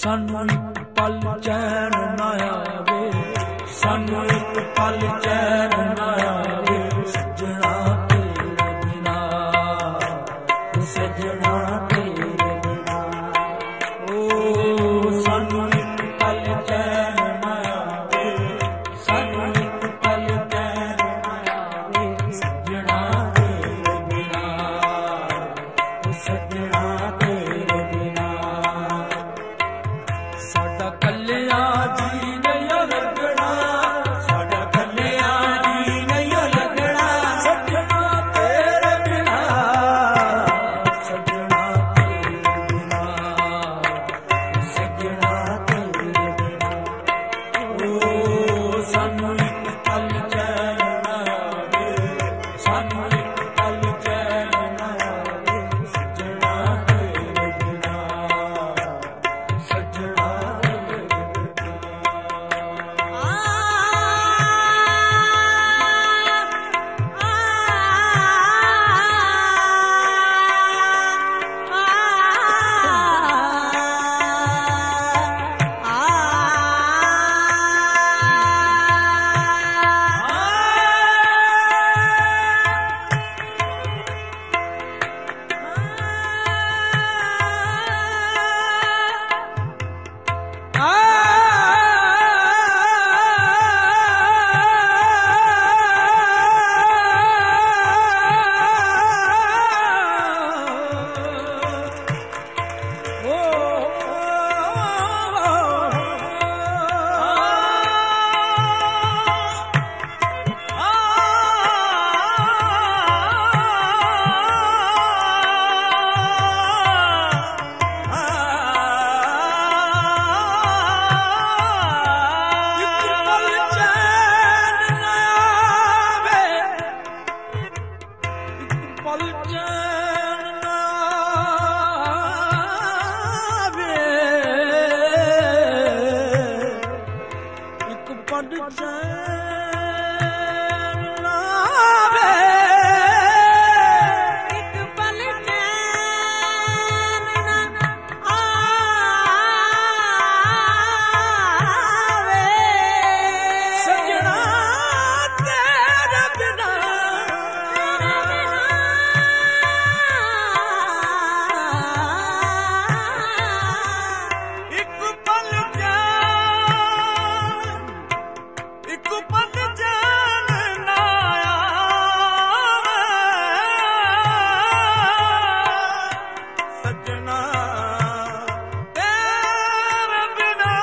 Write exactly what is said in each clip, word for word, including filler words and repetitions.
ਸਾਨੂੰ ਇੱਕ ਪਲ ਚੈਨ ਨਾ ਆਵੇ, ਸਾਨੂੰ ਇੱਕ ਪਲ ਚੈਨ ਨਾ ਆਵੇ, ਸੱਜਣਾ ਤੇਰੇ ਬਿਨਾ, ਸੱਜਣਾ ਤੇਰੇ ਬਿਨਾ। ਓ ਸਾਨੂੰ ਇੱਕ ਪਲ ਚੈਨ ਨਾ ਆਵੇ, ਸਾਨੂੰ ਇੱਕ ਪਲ ਚੈਨ ਨਾ ਆਵੇ, ਸੱਜਣਾ ਤੇਰੇ ਬਿਨਾ, ਸੱਜਣਾ ਤੇਰੇ ਬਿਨਾ। ਸਾਡਾ ਕੱਲਿਆਂ ਜੀ ਨਹੀਂ ਲੱਗਣਾ, ਸਾਡਾ ਕੱਲਿਆਂ ਜੀ ਨਹੀਂ ਲੱਗਣਾ, ਸੱਜਣਾ ਤੇਰੇ ਬਿਨਾ, ਸੱਜਣਾ ਤੇਰੇ ਬਿਨਾ, ਸੱਜਣਾ ਤੇਰੇ ਬਿਨਾ। ਓ ਸਾਨੂੰ ਇੱਕ ਪਲ ਚੈਨ ਨਾ ਆਵੇ, ਸਾਨੂੰ ਇੱਕ ਪਲ ਚੈਨ ਨਾ ਆਵੇ, ਸੱਜਣਾ ਤੇਰੇ ਬਿਨਾ, ਸੱਜਣਾ ਤੇਰੇ ਬਿਨਾ। ਪਲ ਚੈਨ ਨਾ ਆਵੇ, ਇੱਕ ਪਲ ਚੈਨ ਨਾ ਆਵੇ, ਇੱਕ ਪਲ ਚੈਨ ਨਾ ਆਵੇ, ਸੱਜਣਾ ਤੇਰੇ ਬਿਨਾ, ਇੱਕ ਪਲ ਚੈਨ, ਇੱਕ ਪਲ ਚੈਨ ਨਾ ਆਵੇ, ਸੱਜਣਾ ਤੇਰੇ ਬਿਨਾ,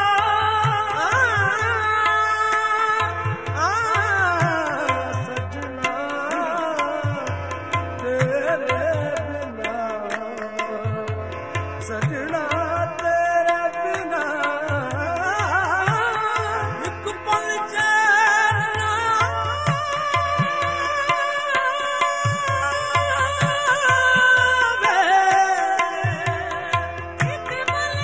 ਸੱਜਣਾ ਤੇਰੇ ਬਿਨਾ, ਸੱਜਣਾ ਤੇਰੇ ਬਿਨਾ, ਇੱਕ ਪਲ ਚੈਨ ਨਾ ਆਵੇ, ਇੱਕ ਪਲ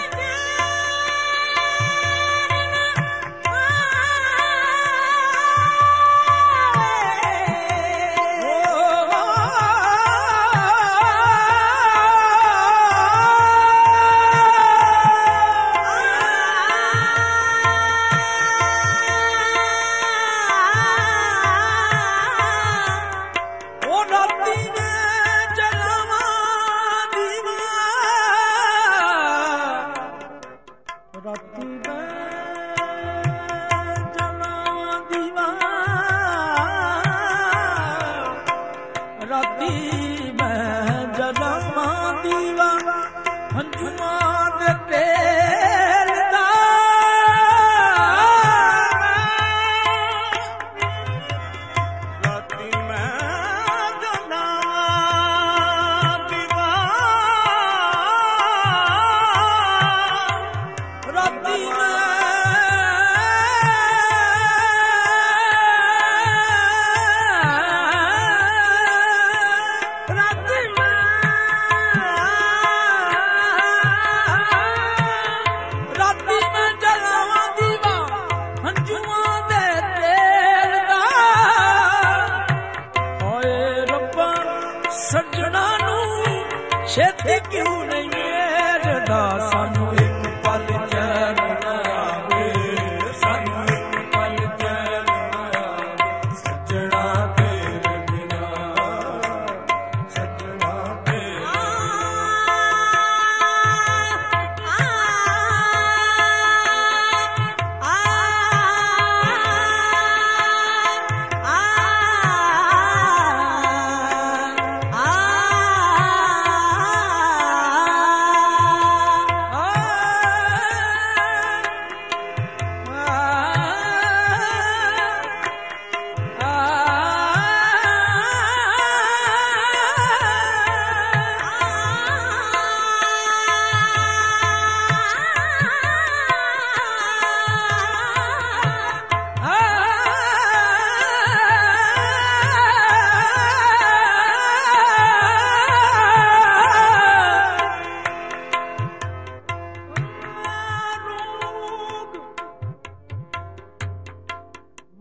ਉਹ ਰਾਤੀ ਮੈਂ ਜਲਾਵਾਂ ਦੀਵਾ, ਰਾਤੀ ਮੈਂ ਜਲਾਵਾਂ ਦੀਵਾ, ਰਾਤੀ ਮੈਂ ਜਲਾਵਾਂ ਦੀਵਾ, ਹੰਝੂਆਂ ਦੇ ਤੇਲ ਦਾ, ਰਾਤੀ ਮੈਂ ਜਲਾਵਾਂ ਦੀਵਾ, ਰਾਤੀ ਮੈਂ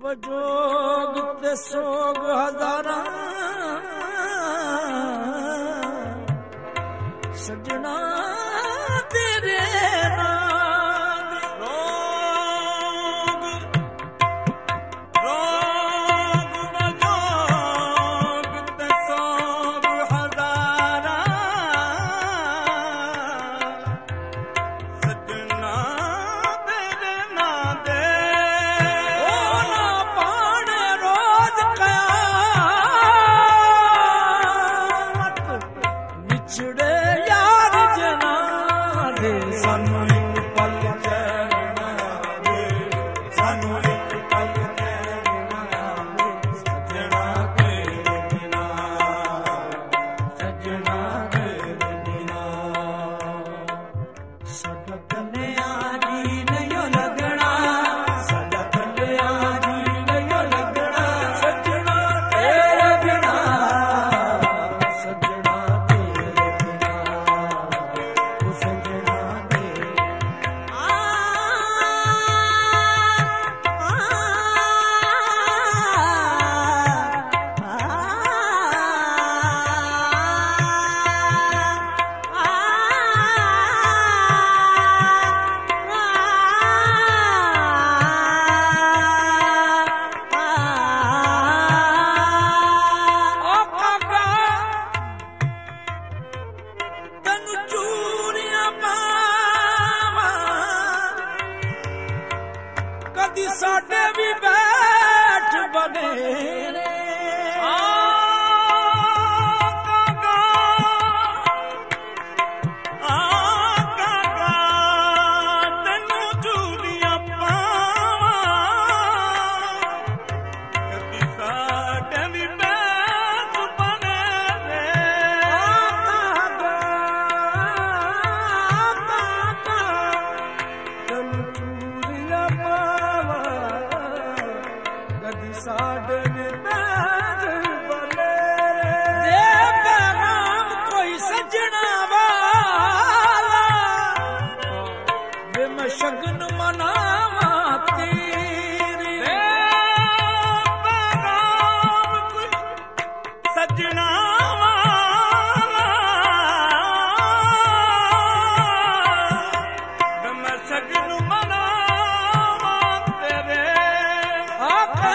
ਵਜੋਗ ਤੇ ਸੋਗ ਹਜ਼ਾਰਾਂ ਸਜਣਾ ਤੇਰੇ ਨਾਮ ਰੋਗ ਰੋਗ ਵਜੋਗ ਤੇ ਸੋਗ ਹਜ਼ਾਰਾਂ ਸਜਣਾ ਤੇਰੇ ਨਾਮ ਦੇ ਸਾਡੇ ਵੀ ਬੈਠ ਬਨੇਰੇ ਆ ਕਾਗਾ ਆ ਕਾਗਾ ਤੈਨੂੰ ਝੂਲੀਆਂ ਪਾਵਾਂ ਕਦੀ ਸਾਡੇ ਵੀ ਬੈਠ ਬਨੇਰੇ ਆ ਕਾਗਾ ਕਾਗਾ ਤੈਨੂੰ ਝੂਲੀਆਂ ਸਾਡੇ ਵੀ ਬੈਠ ਬਨੇਰੇ ਦੇ ਪੈਰਾਮ ਕੋਈ ਸੱਜਣਾ ਵਾਲਾ ਵੇ ਮੈਂ ਸ਼ਗਨ ਮਨਾਵਾਂ ਤੇਰੀ ਦੇ ਪੈਰਾਮ ਕੋਈ ਸੱਜਣਾ ਵਾਲਾ ਵੇ ਮੈਂ ਸ਼ਗਨ ਮਨਾਵਾਂ ਤੇਰੇ ਆਖੇ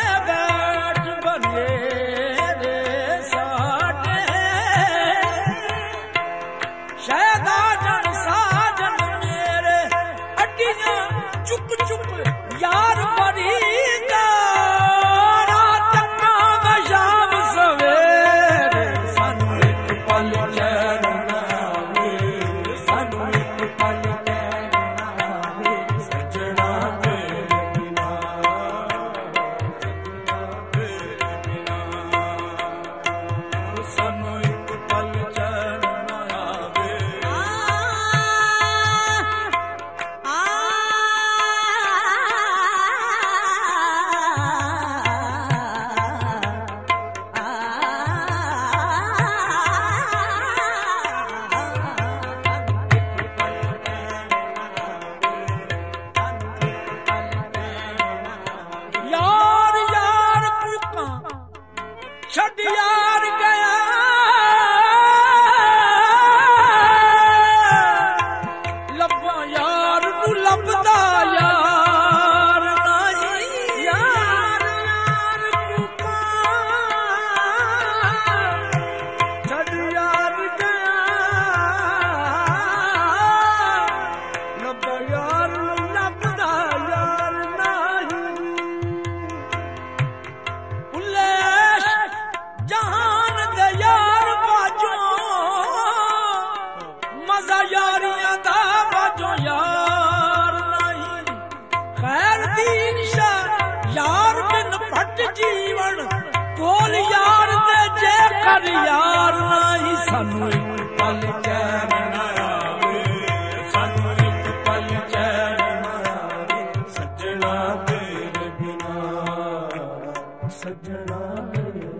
ਚੁੱਪ ਚੁੱਪ ਯਾਰ ਫਰੀਦਾ ਰਾਤਾਂ ਦਾ ਸ਼ਾਮ ਸਵੇਰੇ ਸਾਨੂੰ ਇੱਕ ਪਲ ਚੈਨ ਨਾ ਆਵੇ ਸਾਨੂੰ ਇੱਕ ਪਲ ਚੈਨ ਨਾ ਆਵੇ ਸਜਣਾ ਤੇਰੇ ਬਿਨਾ ਤੇਰੇ ਬਿਨਾ ਸਾਨੂੰ ਇੱਕ ਪਲ ਚੈਨ ਨਾ ਆਵੇ ਛੱਡ ਯਾਰ ਗਿਆ ਲੱਭਾਂ ਯਾਰ ਨੂੰ ਲੱਭਦਾ ਯਾਰ ਨਹੀਂ ਯਾਰ ਯਾਰ ਕੂਕਾਂ ਛੱਡ ਯਾਰ ਗਿਆ ਲੱਭਾਂ ਯਾਰ ਨੂੰ ਲੱਭਦਾ ਯਾਰ ਨਹੀਂ ਉੱਲੇ ਜਹਾਨ ਦੇ ਯਾਰ ਬਾਜੋ ਮਜ਼ਾ ਯਾਰੀਆਂ ਦਾ ਬਾਜੋ ਯਾਰ ਨਹੀਂ ਖੈਰ ਦੀ ਨਿਸ਼ਾ ਯਾਰ ਬਿਨ ਫਟ ਜੀਵਨ ਕੋਲ ਯਾਰ ਦੇ ਜੇ ਕਰ ਯਾਰ ਨਹੀਂ ਸਾਨੂੰ ਇੱਕ ਪਲ ਚੈਨ ਨਾ ਆਵੇ ਸਾਨੂੰ ਇੱਕ ਪਲ ਚੈਨ ਨਾ ਆਵੇ ਸਜਣਾ ਤੇਰੇ ਬਿਨਾ ਸਜਣਾ